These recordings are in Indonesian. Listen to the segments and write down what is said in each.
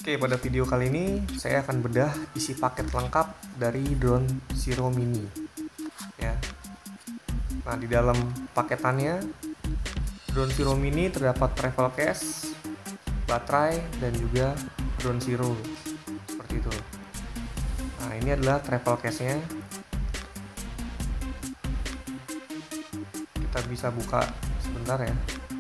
Oke, pada video kali ini saya akan bedah isi paket lengkap dari drone Zero Mini. Ya. Nah, di dalam paketannya drone Zero Mini terdapat travel case, baterai, dan juga drone Zero. Seperti itu. Nah, ini adalah travel case-nya. Kita bisa buka sebentar ya.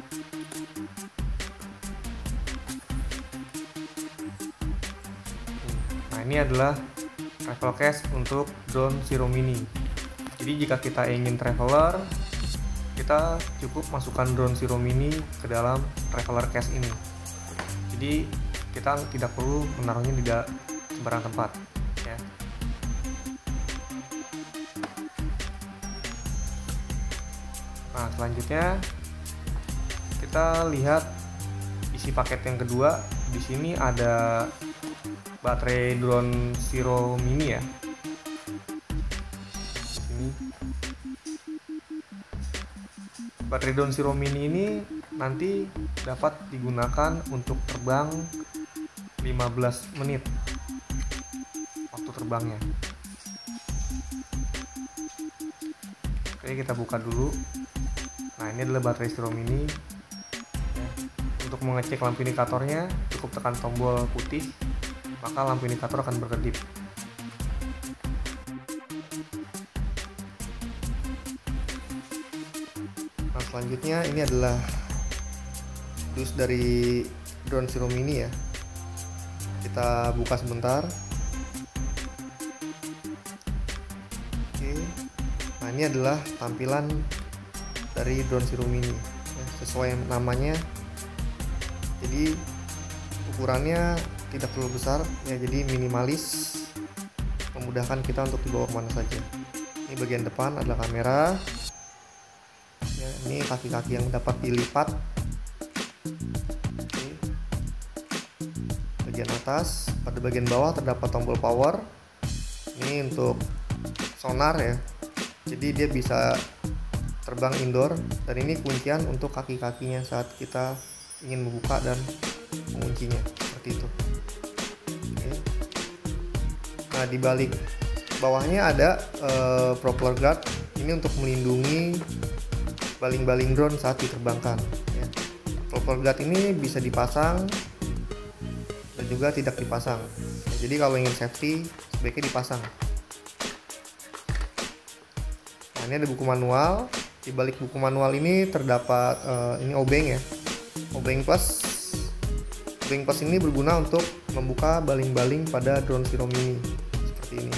Nah, ini adalah travel case untuk drone Zero Mini. Jadi jika kita ingin traveler, kita cukup masukkan drone Zero Mini ke dalam traveler case ini. Jadi kita tidak perlu menaruhnya di sembarang tempat ya. Nah, selanjutnya kita lihat isi paket yang kedua. Di sini ada baterai drone Zero Mini ya. Ini baterai drone Zero Mini ini nanti dapat digunakan untuk terbang 15 menit waktu terbangnya. Oke, kita buka dulu. Nah, ini adalah baterai Zero Mini ya. Untuk mengecek lampu indikatornya cukup tekan tombol putih, maka lampu indikator akan berkedip. Nah, selanjutnya ini adalah dus dari drone Zero Mini ya. Kita buka sebentar. Oke. Nah, ini adalah tampilan dari drone Zero Mini ya, sesuai namanya. Jadi ukurannya tidak terlalu besar ya, jadi minimalis, memudahkan kita untuk dibawa kemana saja. Ini bagian depan adalah kamera ya, ini kaki-kaki yang dapat dilipat. Oke. Bagian atas, pada bagian bawah terdapat tombol power. Ini untuk sonar ya, jadi dia bisa terbang indoor, dan ini kuncian untuk kaki-kakinya saat kita ingin membuka dan menguncinya, seperti itu. Nah, di balik bawahnya ada propeller guard. Ini untuk melindungi baling-baling drone saat diterbangkan ya. Propeller guard ini bisa dipasang dan juga tidak dipasang ya, jadi kalau ingin safety sebaiknya dipasang. Nah, ini ada buku manual. Di balik buku manual ini terdapat ini obeng ya, obeng plus. Obeng plus ini berguna untuk membuka baling-baling pada drone Zero Mini seperti ini.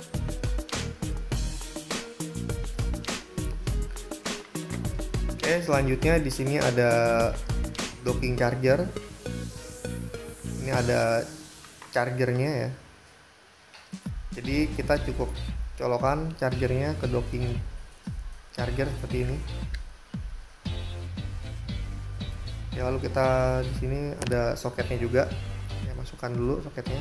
Oke, selanjutnya di sini ada docking charger. Ini ada chargernya ya. Jadi kita cukup colokan chargernya ke docking charger seperti ini. Ya, lalu kita di sini ada soketnya juga. Ya, masukkan dulu soketnya.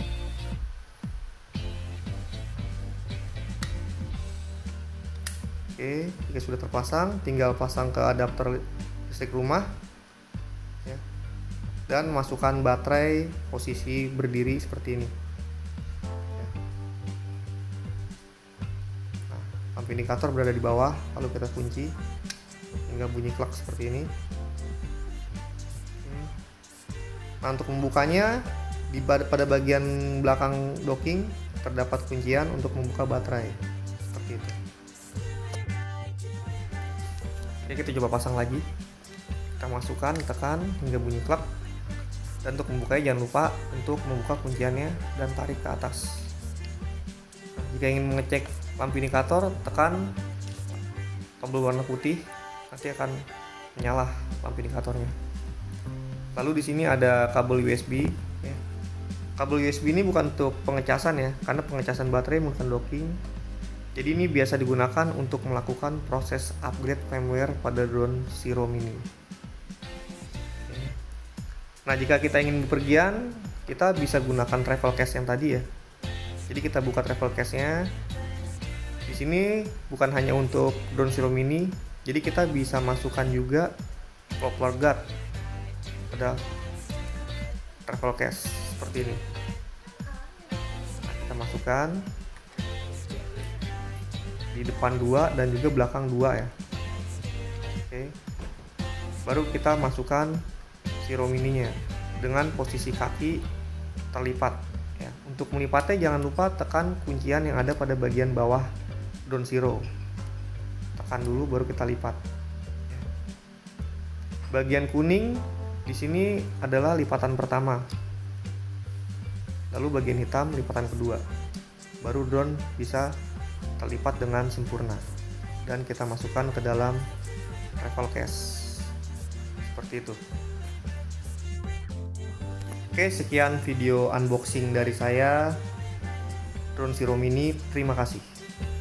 Oke, jika sudah terpasang, tinggal pasang ke adapter listrik rumah ya, dan masukkan baterai posisi berdiri seperti ini ya. Nah, lampu indikator berada di bawah, lalu kita kunci hingga bunyi klak seperti ini. Nah, untuk membukanya pada bagian belakang docking terdapat kuncian untuk membuka baterai seperti itu. Oke, kita coba pasang lagi. Kita masukkan, tekan hingga bunyi klak. Dan untuk membukanya jangan lupa untuk membuka kunciannya dan tarik ke atas. Nah, jika ingin mengecek lampu indikator, tekan tombol warna putih, nanti akan menyala lampu indikatornya. Lalu di sini ada kabel USB ya. Kabel USB ini bukan untuk pengecasan ya, karena pengecasan baterai menggunakan docking. Jadi ini biasa digunakan untuk melakukan proses upgrade firmware pada drone Zero Mini. Nah, jika kita ingin bepergian, kita bisa gunakan travel case yang tadi ya. Jadi kita buka travel case-nya. Di sini bukan hanya untuk drone Zero Mini, jadi kita bisa masukkan juga propeller guard pada travel case seperti ini. Kita masukkan di depan 2 dan juga belakang 2 ya. Oke. Baru kita masukkan Zero Mininya dengan posisi kaki terlipat ya. Untuk melipatnya jangan lupa tekan kuncian yang ada pada bagian bawah Drone Zero. Tekan dulu baru kita lipat. Bagian kuning di sini adalah lipatan pertama. Lalu bagian hitam lipatan kedua. Baru drone bisa terlipat dengan sempurna. Dan kita masukkan ke dalam travel case. Seperti itu. Oke, sekian video unboxing dari saya Drone Zero Mini. Terima kasih.